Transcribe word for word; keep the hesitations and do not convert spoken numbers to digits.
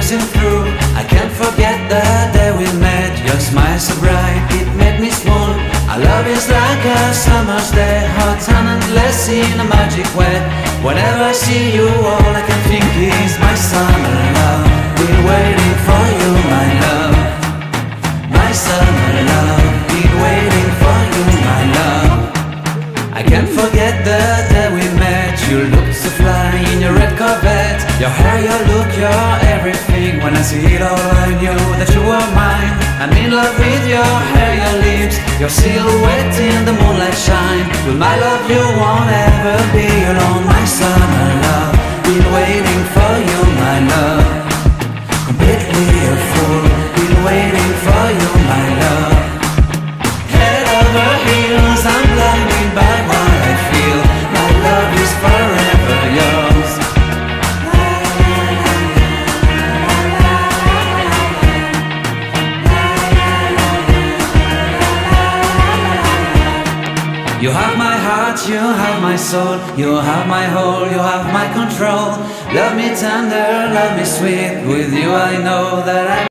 racing through. I can't forget the day we met. Your smile so bright, it made me swoon. Our love is like a summer's day, hot and endless in a magic way. Whenever I see you, all I can think is my summer love. Been waiting for you, my love. My summer love. Been waiting for you, my love. I can't forget the day we met. You looked so fly in your red Corvette. Your hair, your look, your everything. When I see it all, I knew that you were mine. I'm in love with your hair, your lips, your silhouette in the moonlight shine. With my love you won't ever be alone. My summer love, been waiting for you, my love. Completely a fool, been waiting for you, my love. Head over heels, I'm blinded by what I feel. My love is forever yours. You have my heart, you have my soul, you have my whole, you have my control. Love me tender, love me sweet, with you I know that I